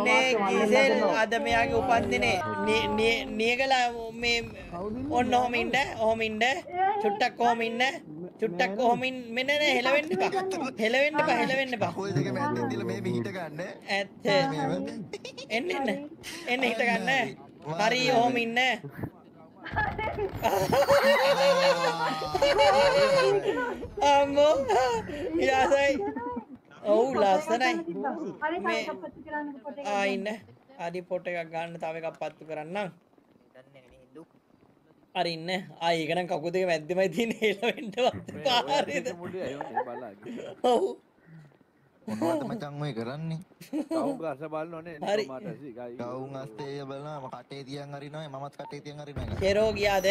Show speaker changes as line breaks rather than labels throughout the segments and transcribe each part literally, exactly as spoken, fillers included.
අනේ කිසෙල් අද මෙයාගේ උපන්දිනේ නියගලා මේ ඔන්න ඔහොම ඉන්න ඔහොම ඉන්න චුට්ටක් කොහොම ඉන්න චුට්ටක් කොහොම ඉන්න මෙන්න නේ හෙලවෙන්න එපා හෙලවෙන්න එපා හෙලවෙන්න එපා
කොයි දෙක මැද්දෙන් තියලා මේ හිට ගන්න
ඇත්ත එන්න එන්න එන්න හිට ගන්න හරි ඔහොම ඉන්න අම්මෝ යාසයි ඔව් ලස්සනයි මේ ආ ඉන්න හරි පොට එකක් ගන්න තව එකක් පත්තු කරන්නම් හරි ඉන්න ආ ඒක නම් කකුල් දෙක මැද්දෙමයි තියෙන්නේ හෙලවෙන්නවත් පාරේද ඔව්
මොනවද මචං ඔය කරන්නේ?
කවුන් ගස බලනෝනේ
හරි
කවුන් අස්තේ බලනවා කටේ තියන් හරිනවා මමත් කටේ තියන් හරිනවා
කෙරෝ ගියාද?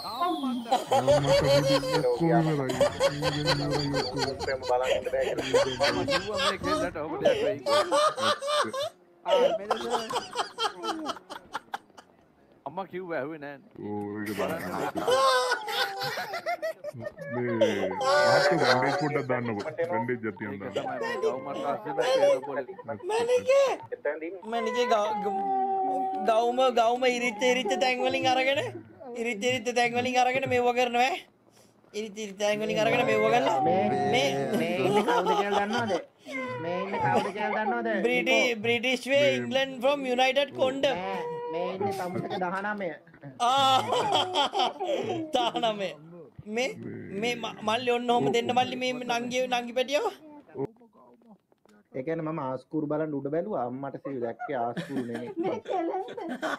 අම්මා කිව්වා ඇහුවේ නෑ.
ඕ ඒක බලන්න. මේ ආත් බැන්ඩේජ් පොඩ්ඩක් දාන්නකො. බැන්ඩේජ් එකක් තියන්න දාන්න.
මැනිකේ මැනිකේ ගවුම ගවුම ඉරිච්ච ඉරිච්ච තැන් වලින් අරගෙන ඉරිච්ච ඉරිච්ච තැන් වලින් අරගෙන මෙව කරනවා ඈ. ඉරිච්ච ඉරිච්ච තැන් වලින් අරගෙන මෙව කරලා මේ
මේ ඉන්නේ කවුද කියලා දන්නවද? මේ ඉන්නේ කවුද කියලා දන්නවද?
බ්‍රිටිෂ් බ්‍රිටිෂ් වේ ඉංග්ලන්ඩ් from United Kingdom.
මේ ඉන්නේ තමුසක දහනවය.
ආ දහනවය. මේ මේ මල්ලි ඔන්න ඔහම දෙන්න මල්ලි මේ නංගි නංගි පැටියව.
ඒ කියන්නේ මම ආස්කුරු බලන් උඩ බැලුවා අම්මට සිවි දැක්කේ ආස්කුරු නෙමෙයි. මේ කෙලෙන්ද?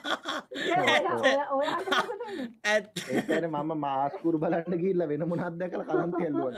ඇත්
ඒ කියන්නේ මම ආස්කුරු බලන්න ගිහිල්ලා වෙන මොනක්ද දැකලා කලන්ත ඇල්ලුවා.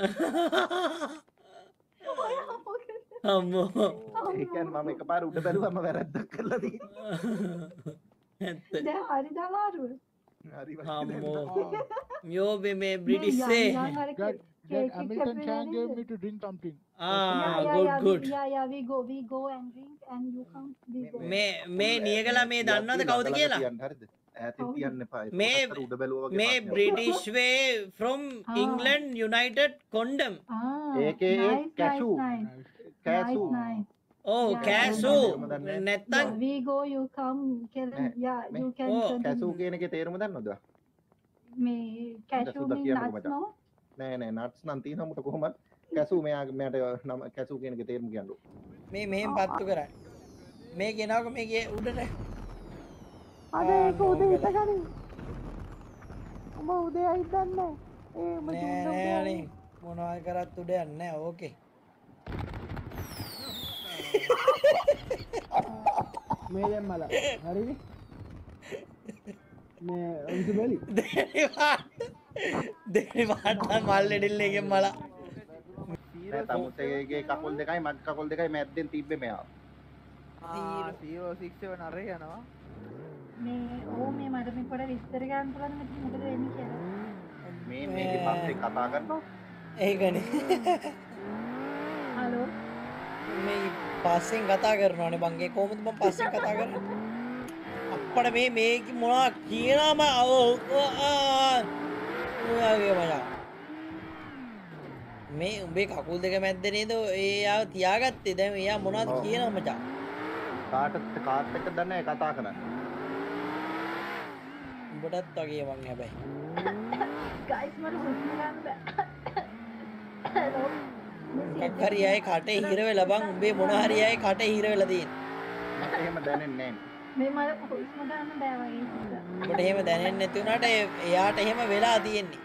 අම්මෝ
ඒ කියන්නේ මම එකපාර උඩ බැලුවම වැරද්දක් කරලා තියෙනවා.
ඇත්ත
දැන් හරි දමාරුව.
හරි
අම්මෝ යෝ මේ මේ බ්‍රිටිෂ් සේ
Hamilton can give me to drink something.
ah good good
yeah yeah we go we go and drink and you come we go
මේ මේ නියගලා මේ දන්නවද කවුද කියලා
හරිද ඈතින් තියන්න එපා
මේ
උඩ බැලුවා වගේ
මේ බ්‍රිටිෂ් වේ from England United Kingdom
ඒකේ කැෂු කැෂු
oh කැෂු නැත්තම්
we go you come Kelan yeah you can
oh කැෂු කියන එකේ තේරුම දන්නවද
මේ කැෂු nuts no
නෑ නෑ නට්ස් නම් තියෙනවා මට කොහොමද කැසු මෙයාගේ මෙයාට නම කැසු කියන එකේ තේරුම කියන්නකො
මේ මෙහෙම පත්තු කරා මේ කියනවාක මේ ගියේ උඩට
අද ඒක උදේ හිටගනි ඔබ උදේ හිටන්නේ ඒ මම
නෑ නෑ මොනවා කරත් උඩ යන්නේ නෑ ඕකේ
මේ දැන් මල හරිනේ මේ උන්ට බැලි
දෙවි වාට දෙවි වාට මල් ලෙඩිල්ලේගෙන් මල
නෑ තමුතේගේ කකුල් දෙකයි මගේ කකුල් දෙකයි මැද්දෙන් තිබ්බේ මෙයා
ආ zero six seven අරේ යනවා
මේ ඕ මේ මට මේ පොඩ විස්තර ගන්න පුළුවන් මෙතන මොකද වෙන්නේ කියලා
මේ මේකේ පස්සේ කතා කරනවා
ඒකනේ
හලෝ
මේ පස්සෙන් කතා කරනවානේ බං ඒ කොහොමද මම පස්සෙන් කතා කරන්නේ අප්පඩ මේ මේක මොනවා කියනම ඔයාගේ මචං මේ උඹේ කකුල් දෙක මැද්ද නේද එයාව තියාගත්තේ දැන් එයා මොනවද කියනවා මචං
කාටත් කාට් එක දන්නේ කතා කරන්නේ
උඹටත් වගේ මං හැබැයි
ගයිස් මට හුස්ම ගන්න බෑ හලෝ
මොකක් හරි අය කටේ හිර වෙලා බං උඹේ මොන හරි අය කටේ හිර වෙලා තියෙන්නේ
මට එහෙම දැනෙන්නේ නැහැ
මේ මට හුස්ම ගන්න බෑ වගේ හින්දා
උඹට එහෙම දැනෙන්නේ නැති වුණාට එයාට එහෙම වෙලා තියෙන්නේ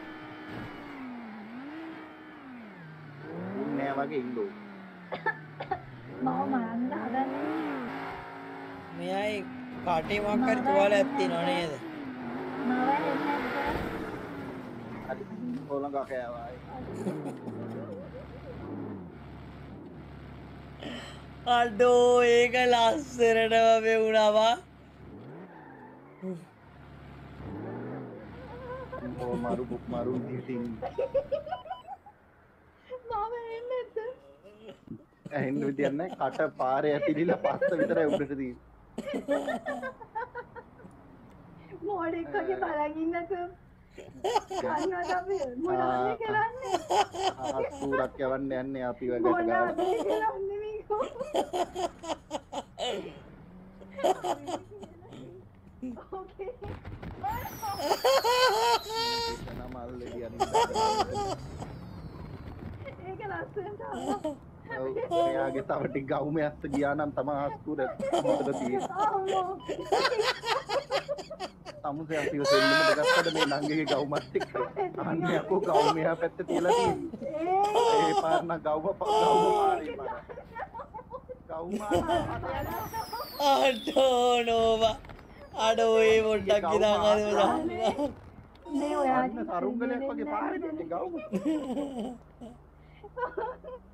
නෑ වගේ ඉන්නෝ
මම මරන්න හදන්නේ
මෙයයි කටේ මොකක් හරි තුවාලයක් තියෙනව නේද
මම එන්නේ
හරි කොළඟ කෑවා
අඩෝ ඒක ලස්සනටම වෙවුණවා
ඕ මාරු බුක් මාරු දිටින්
මම එන්නේ නැද්ද
ඇහෙන්න විදියක් නැහැ කට පාරේ ඇතිලිලා පස්ස විතරයි උඩට තියෙන්නේ
මොඩෙක් වගේ බලන් ඉන්නක කන්නද අපි මොනවද කරන්නේ
ආස්තුරක් යවන්න යන්නේ අපි වගේ
මොනවද කරන්නේ මේක ලස්සනට ආවා.
එයාගේ තව ටික ගවුම ඇස්ස ගියා නම් තමයි ආස්කුර මොකද තියෙන්නේ. තමුසේ අපිව දෙන්නම දෙගත්තද මේ නංගිගේ ගවුමත් එක්ක. අන්නේ අපෝ ගවුම එහා පැත්තේ තියලා තියෙන්නේ. ඒ පාර නම් ගවුම ගවුම පාරේ පාර. ගවුම
අඩෝ නෝවා. අඩෝ ඒ පොඩ්ඩක් ඉඳන් ආද මචං.
මේ ඔයා
සරුංගලයක් වගේ පාරේ ගවුම.